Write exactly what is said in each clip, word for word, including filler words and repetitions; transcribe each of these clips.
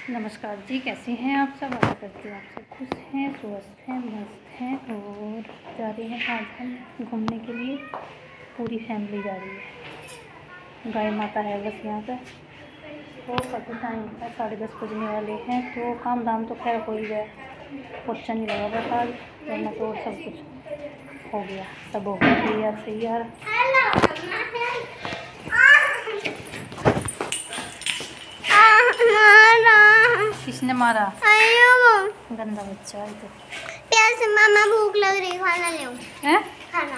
नमस्कार जी, कैसे हैं आप सब। आशा करती हूँ आप सब खुश हैं, स्वस्थ हैं, मस्त हैं। और जा रहे हैं आज हम घूमने के लिए। पूरी फैमिली जा रही है। गाय माता है बस यहाँ पर। तो काफ़ी टाइम है, साढ़े दस बजने वाले हैं। तो काम धाम तो खैर हो ही गया, पोछा नहीं लगा बस आज, वरना तो और सब कुछ हो गया, सब हो गया तैयार सही यार। किसने मारा? गंदा बच्चा है तो। प्यास मामा भूख लग रही, खाना ले हैं? खाना।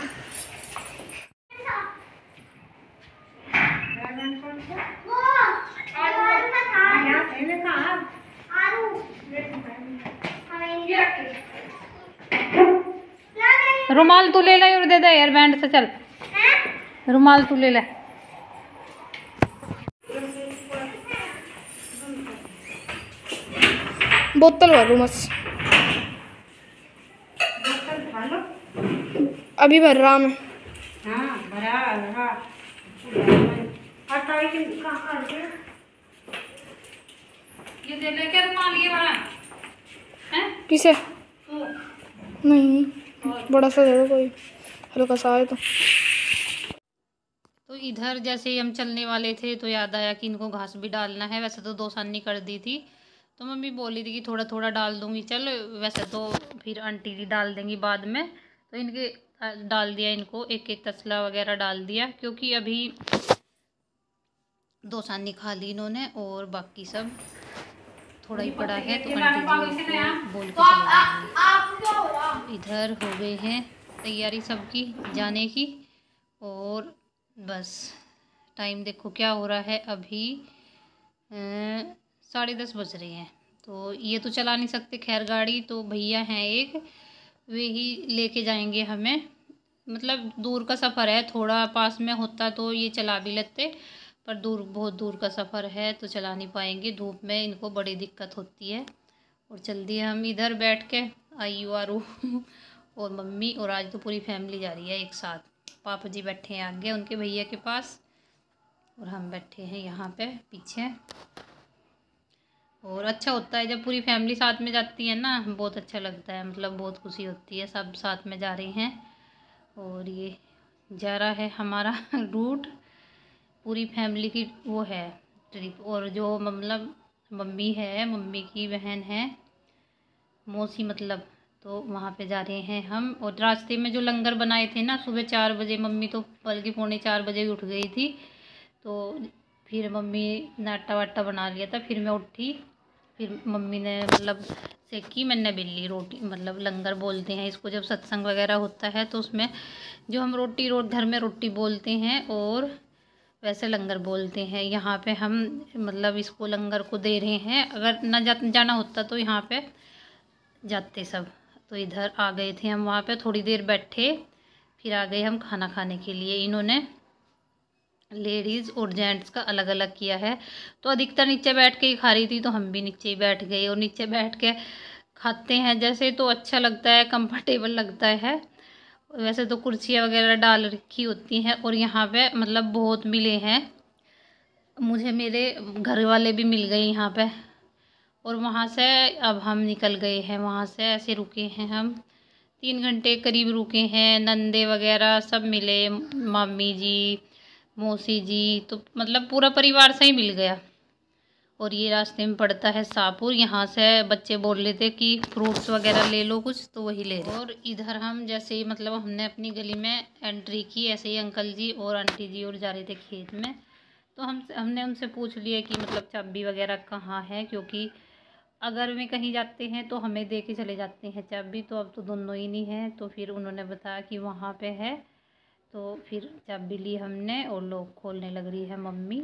रुमाल तू ले ले और दे दे यार बैंड से। चल रुमाल तू ले ले। बोतल भरो मस्त। अभी भर रहा मैं। हाँ भरा भरा। ये दे ले क्या रुमाल ये वाला हैं? किसे? नहीं बड़ा सा दे दो, कोई हल्का सा है तो। तो इधर जैसे ही हम चलने वाले थे तो याद आया कि इनको घास भी डालना है। वैसे तो दो सानी कर दी थी, तो मम्मी बोली थी कि थोड़ा थोड़ा डाल दूंगी। चल वैसे तो फिर आंटी जी डाल देंगी बाद में। तो इनके डाल दिया, इनको एक एक तसला वगैरह डाल दिया, क्योंकि अभी दो सानी खा ली इन्होंने और बाकी सब थोड़ा ही पड़ा है। तो आंटी जी को बोल के चले। इधर हो गए हैं तैयारी सबकी जाने की। और बस टाइम देखो क्या हो रहा है, अभी साढ़े दस बज रहे हैं। तो ये तो चला नहीं सकते खैर गाड़ी, तो भैया हैं एक, वे ही लेके जाएंगे हमें। मतलब दूर का सफ़र है, थोड़ा पास में होता तो ये चला भी लेते, पर दूर बहुत दूर का सफ़र है तो चला नहीं पाएंगे। धूप में इनको बड़ी दिक्कत होती है। और जल्दी हम इधर बैठ के आयु आरू और मम्मी, और आज तो पूरी फैमिली जा रही है एक साथ। पापा जी बैठे हैं आगे उनके भैया के पास, और हम बैठे हैं यहाँ पे पीछे। और अच्छा होता है जब पूरी फैमिली साथ में जाती है ना, बहुत अच्छा लगता है, मतलब बहुत खुशी होती है, सब साथ में जा रहे हैं। और ये जा रहा है हमारा रूट, पूरी फैमिली की वो है ट्रिप। और जो मतलब मम्मी है, मम्मी की बहन है मौसी मतलब, तो वहाँ पे जा रहे हैं हम। और रास्ते में जो लंगर बनाए थे ना सुबह चार बजे, मम्मी तो बल्कि पौने चार बजे ही उठ गई थी। तो फिर मम्मी ने आटा वाटा बना लिया था, फिर मैं उठी, फिर मम्मी ने मतलब सेकी, मैंने बेली रोटी। मतलब लंगर बोलते हैं इसको जब सत्संग वगैरह होता है, तो उसमें जो हम रोटी रो घर में रोटी बोलते हैं और वैसे लंगर बोलते हैं। यहाँ पे हम मतलब इसको लंगर को दे रहे हैं। अगर ना जा, जाना होता तो यहाँ पे जाते सब। तो इधर आ गए थे हम, वहाँ पे थोड़ी देर बैठे, फिर आ गए हम खाना खाने के लिए। इन्होंने लेडीज़ और जेंट्स का अलग अलग किया है, तो अधिकतर नीचे बैठ के ही खा रही थी, तो हम भी नीचे ही बैठ गए। और नीचे बैठ के खाते हैं जैसे, तो अच्छा लगता है, कंफर्टेबल लगता है। वैसे तो कुर्सियाँ वगैरह डाल रखी होती हैं, और यहाँ पे मतलब बहुत मिले हैं मुझे, मेरे घर वाले भी मिल गए यहाँ पे। और वहाँ से अब हम निकल गए हैं, वहाँ से ऐसे रुके हैं हम, तीन घंटे करीब रुके हैं। नंदे वगैरह सब मिले, मामी जी, मौसी जी, तो मतलब पूरा परिवार से ही मिल गया। और ये रास्ते में पड़ता है शाहपुर। यहाँ से बच्चे बोल रहे थे कि फ्रूट्स वगैरह ले लो कुछ, तो वही ले रहे। और इधर हम जैसे ही मतलब हमने अपनी गली में एंट्री की, ऐसे ही अंकल जी और आंटी जी और जा रहे थे खेत में। तो हम हमने उनसे पूछ लिया कि मतलब चाबी वगैरह कहाँ है, क्योंकि अगर वे कहीं जाते हैं तो हमें दे के चले जाते हैं चाबी। तो अब तो दोनों ही नहीं हैं, तो फिर उन्होंने बताया कि वहाँ पे है। तो फिर चाबी ली हमने, और लोग खोलने लग रही है मम्मी।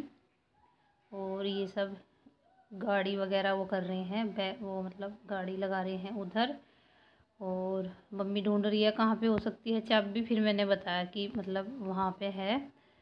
और ये सब गाड़ी वगैरह वो कर रहे हैं, बै वो मतलब गाड़ी लगा रहे हैं उधर। और मम्मी ढूंढ रही है कहाँ पे हो सकती है चाबी। फिर मैंने बताया कि मतलब वहाँ पे है।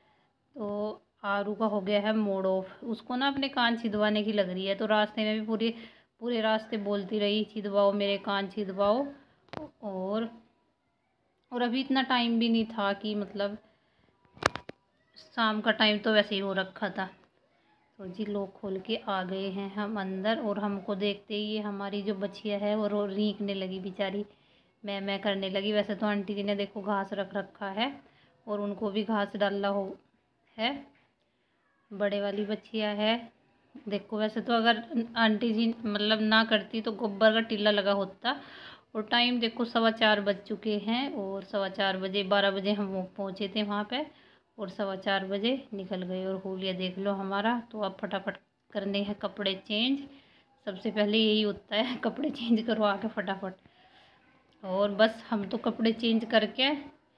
तो आरू का हो गया है मूड ऑफ, उसको ना अपने कान छिदवाने की लग रही है। तो रास्ते में भी पूरे पूरे रास्ते बोलती रही, छिदवाओ मेरे कान छिदवाओ। और और अभी इतना टाइम भी नहीं था कि मतलब शाम का टाइम तो वैसे ही हो रखा था। तो जी लोग खोल के आ गए हैं हम अंदर, और हमको देखते ही हमारी जो बच्चियाँ है वो रो रींकने लगी बेचारी, मैं मैं करने लगी। वैसे तो आंटी जी ने देखो घास रख रखा है और उनको भी घास डालना हो है, बड़े वाली बच्चियाँ है। देखो वैसे तो अगर आंटी जी मतलब ना करती तो गोबर का टीला लगा होता। और टाइम देखो सवा चार बज चुके हैं, और सवा चार बजे बारह बजे हम वो पहुँचे थे वहाँ पे, और सवा चार बजे निकल गए। और हुलिया देख लो हमारा। तो अब फटाफट करने हैं कपड़े चेंज, सबसे पहले यही होता है कपड़े चेंज करो आके फटाफट। और बस हम तो कपड़े चेंज करके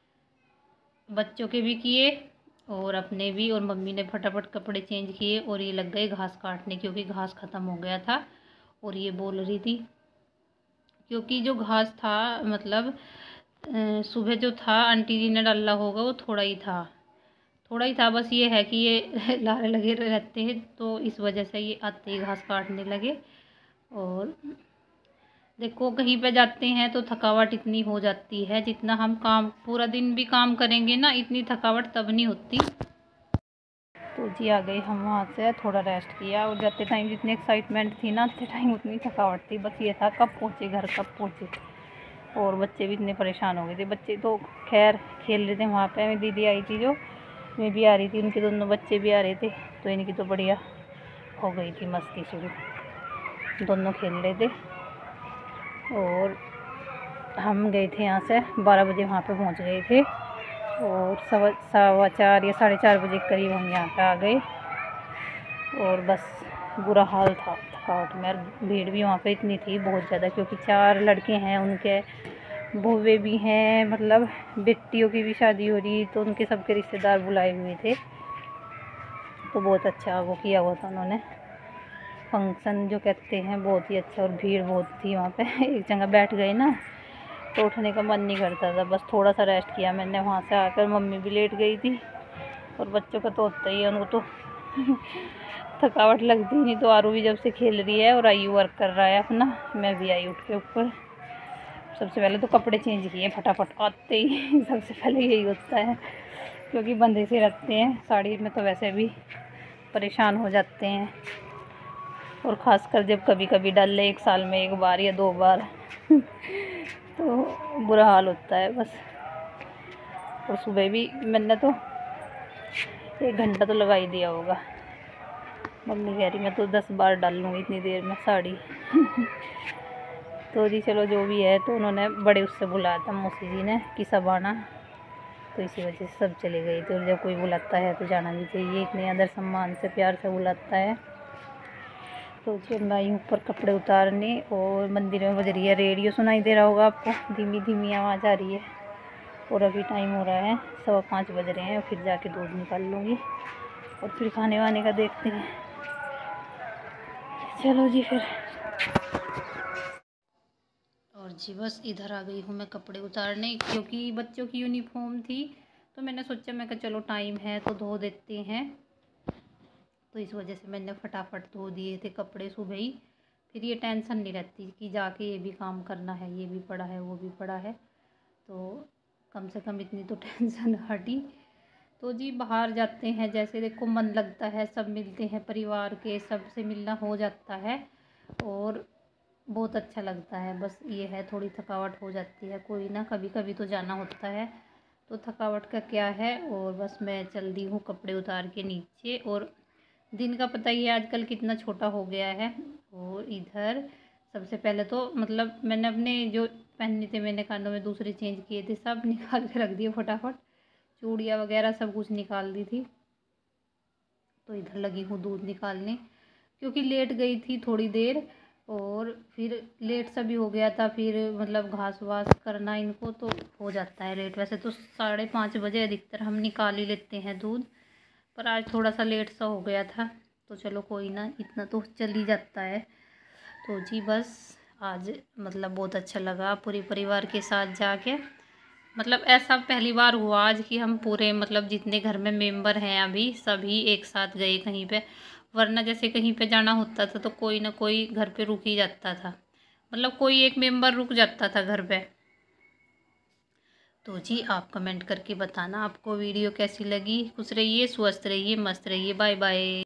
बच्चों के भी किए और अपने भी, और मम्मी ने फटाफट कपड़े चेंज किए और ये लग गए घास काटने, क्योंकि घास ख़त्म हो गया था। और ये बोल रही थी क्योंकि जो घास था मतलब सुबह जो था आंटी जी ने डाला होगा वो थोड़ा ही था, थोड़ा ही था बस। ये है कि ये लारे लगे रहते हैं तो इस वजह से ये आते ही घास काटने लगे। और देखो कहीं पे जाते हैं तो थकावट इतनी हो जाती है, जितना हम काम पूरा दिन भी काम करेंगे ना इतनी थकावट तब नहीं होती। तो जी आ गए हम वहाँ से, थोड़ा रेस्ट किया, और जाते टाइम जितनी एक्साइटमेंट थी ना आते टाइम उतनी थकावट थी। बस ये था कब पहुँचे घर, कब पहुँचे। और बच्चे भी इतने परेशान हो गए थे। बच्चे तो खैर खेल रहे थे वहाँ पे, मेरी दीदी आई थी जो, मैं भी आ रही थी, उनके दोनों बच्चे भी आ रहे थे, तो इनकी तो बढ़िया हो गई थी मस्ती शुरू, दोनों खेल रहे थे। और हम गए थे यहाँ से बारह बजे वहाँ पे पहुँच गए थे, और सवा सवा चार या साढ़े चार बजे करीब हम यहाँ पे आ गए। और बस बुरा हाल था थकावट में, और भीड़ भी वहाँ पे इतनी थी बहुत ज़्यादा, क्योंकि चार लड़के हैं, उनके बुए भी हैं, मतलब बेटियों की भी शादी हो रही, तो उनके सबके रिश्तेदार बुलाए हुए थे। तो बहुत अच्छा वो किया हुआ था उन्होंने, फंक्शन जो कहते हैं, बहुत ही अच्छा। और भीड़ बहुत थी वहाँ पे एक जगह बैठ गए ना तो उठने का मन नहीं करता था। बस थोड़ा सा रेस्ट किया मैंने वहाँ से आकर, मम्मी भी लेट गई थी, और बच्चों का तो होता ही है, उनको तो थकावट लगती नहीं। तो आरू भी जब से खेल रही है और आयु वर्क कर रहा है अपना, मैं भी आई उठ के ऊपर। सबसे पहले तो कपड़े चेंज किए फटाफट आते ही सबसे पहले यही होता है, क्योंकि बंधे से रखते हैं साड़ी में तो वैसे भी परेशान हो जाते हैं, और ख़ासकर जब कभी कभी डाल ले एक साल में एक बार या दो बार तो बुरा हाल होता है बस। और सुबह भी मैंने तो एक घंटा तो लगा ही दिया होगा, मम्मी कह रही मैं तो दस बार डाल लूँगी इतनी देर में साड़ी तो जी चलो जो भी है, तो उन्होंने बड़े उससे बुलाया था मौसी जी ने कि सब आना, तो इसी वजह से सब चले गए थे। और जब कोई बुलाता है तो जाना भी चाहिए, इतने आदर सम्मान से प्यार से बुलाता है। तो जी मैं आई ऊपर कपड़े उतारने, और मंदिर में बज रही है रेडियो, सुनाई दे रहा होगा आपको, धीमी धीमी आवाज़ आ रही है। और अभी टाइम हो रहा है सवा पाँच बज रहे हैं, फिर जाके दूध निकाल लूँगी और फिर खाने वाने का देखते हैं। चलो जी फिर। और जी बस इधर आ गई हूँ मैं कपड़े उतारने, क्योंकि बच्चों की यूनिफॉर्म थी, तो मैंने सोचा मैं कहा चलो टाइम है तो धो देते हैं, तो इस वजह से मैंने फटाफट धो दिए थे कपड़े सुबह ही। फिर ये टेंशन नहीं रहती कि जाके ये भी काम करना है, ये भी पड़ा है वो भी पड़ा है, तो कम से कम इतनी तो टेंशन हटी। तो जी बाहर जाते हैं, जैसे देखो मन लगता है, सब मिलते हैं परिवार के, सबसे मिलना हो जाता है और बहुत अच्छा लगता है। बस ये है थोड़ी थकावट हो जाती है, कोई ना कभी कभी तो जाना होता है, तो थकावट का क्या है। और बस मैं चल दी हूँ कपड़े उतार के नीचे, और दिन का पता ही है आजकल कितना छोटा हो गया है। और इधर सबसे पहले तो मतलब मैंने अपने जो पहनने थे मैंने कानों में दूसरे चेंज किए थे, सब निकाल के रख दिए फटाफट, चूड़ियाँ वगैरह सब कुछ निकाल दी थी। तो इधर लगी हूँ दूध निकालने, क्योंकि लेट गई थी थोड़ी देर, और फिर लेट सा भी हो गया था, फिर मतलब घास वास करना इनको तो हो जाता है लेट। वैसे तो साढ़े पाँच बजे अधिकतर हम निकाल ही लेते हैं दूध, पर आज थोड़ा सा लेट सा हो गया था, तो चलो कोई ना, इतना तो चल ही जाता है। तो जी बस आज मतलब बहुत अच्छा लगा पूरे परिवार के साथ जाके, मतलब ऐसा पहली बार हुआ आज कि हम पूरे मतलब जितने घर में मेंबर हैं अभी सभी एक साथ गए कहीं पे, वरना जैसे कहीं पे जाना होता था तो कोई ना कोई घर पे रुक ही जाता था, मतलब कोई एक मेंबर रुक जाता था घर पे। तो जी आप कमेंट करके बताना आपको वीडियो कैसी लगी। खुश रहिए, स्वस्थ रहिए, मस्त रहिए, बाय बाय।